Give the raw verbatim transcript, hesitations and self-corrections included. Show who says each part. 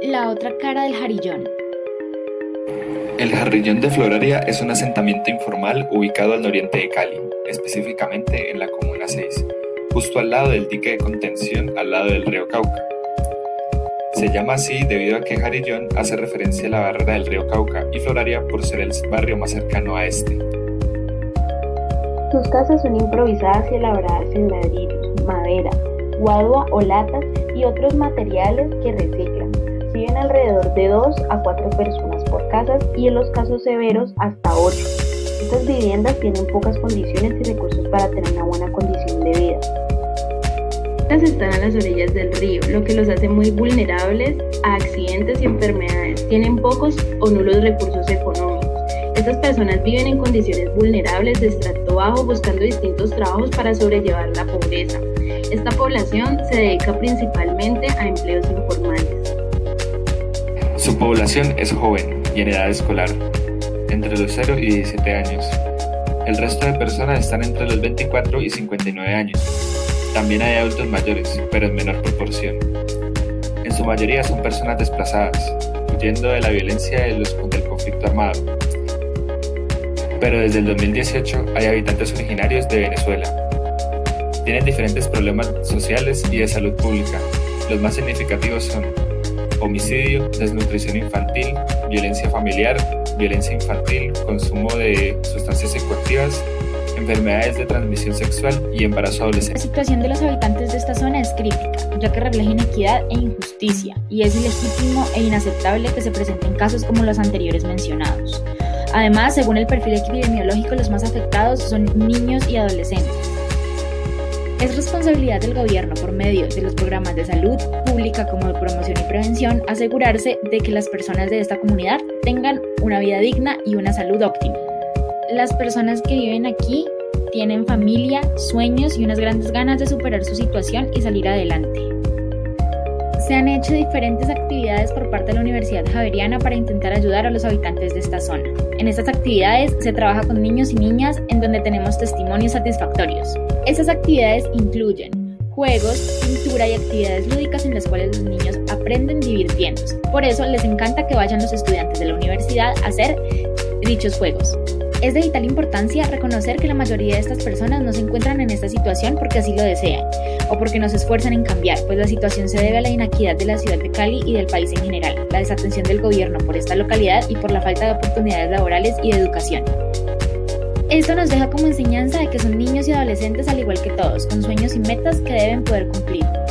Speaker 1: La otra cara del Jarillón.
Speaker 2: El Jarillón de Floraria es un asentamiento informal ubicado al nororiente de Cali, específicamente en la Comuna seis, justo al lado del dique de contención al lado del río Cauca. Se llama así debido a que Jarillón hace referencia a la barrera del río Cauca y Floraria por ser el barrio más cercano a este.
Speaker 3: Sus casas son improvisadas y elaboradas en ladrillos, madera, guadua o latas y otros materiales que reciclan. Viven alrededor de dos a cuatro personas por casas y en los casos severos hasta ocho. Estas viviendas tienen pocas condiciones y recursos para tener una buena condición de vida. Estas están a las orillas del río, lo que los hace muy vulnerables a accidentes y enfermedades. Tienen pocos o nulos recursos económicos. Estas personas viven en condiciones vulnerables de estrato bajo, buscando distintos trabajos para sobrellevar la pobreza. Esta población se dedica principalmente a empleos informales.
Speaker 2: Su población es joven y en edad escolar, entre los cero y diecisiete años. El resto de personas están entre los veinticuatro y cincuenta y nueve años. También hay adultos mayores, pero en menor proporción. En su mayoría son personas desplazadas, huyendo de la violencia de los, del conflicto armado. Pero desde el dos mil dieciocho hay habitantes originarios de Venezuela. Tienen diferentes problemas sociales y de salud pública. Los más significativos son homicidio, desnutrición infantil, violencia familiar, violencia infantil, consumo de sustancias psicoactivas, enfermedades de transmisión sexual y embarazo adolescente.
Speaker 1: La situación de los habitantes de esta zona es crítica, ya que refleja inequidad e injusticia, y es ilegítimo e inaceptable que se presenten casos como los anteriores mencionados. Además, según el perfil epidemiológico, los más afectados son niños y adolescentes. Es responsabilidad del gobierno, por medio de los programas de salud pública como de promoción y prevención, asegurarse de que las personas de esta comunidad tengan una vida digna y una salud óptima. Las personas que viven aquí tienen familia, sueños y unas grandes ganas de superar su situación y salir adelante. Se han hecho diferentes actividades por parte de la Universidad Javeriana para intentar ayudar a los habitantes de esta zona. En estas actividades se trabaja con niños y niñas en donde tenemos testimonios satisfactorios. Estas actividades incluyen juegos, pintura y actividades lúdicas en las cuales los niños aprenden divirtiéndose. Por eso les encanta que vayan los estudiantes de la universidad a hacer dichos juegos. Es de vital importancia reconocer que la mayoría de estas personas no se encuentran en esta situación porque así lo desean o porque no se esfuerzan en cambiar, pues la situación se debe a la inequidad de la ciudad de Cali y del país en general, la desatención del gobierno por esta localidad y por la falta de oportunidades laborales y de educación. Esto nos deja como enseñanza de que son niños y adolescentes al igual que todos, con sueños y metas que deben poder cumplir.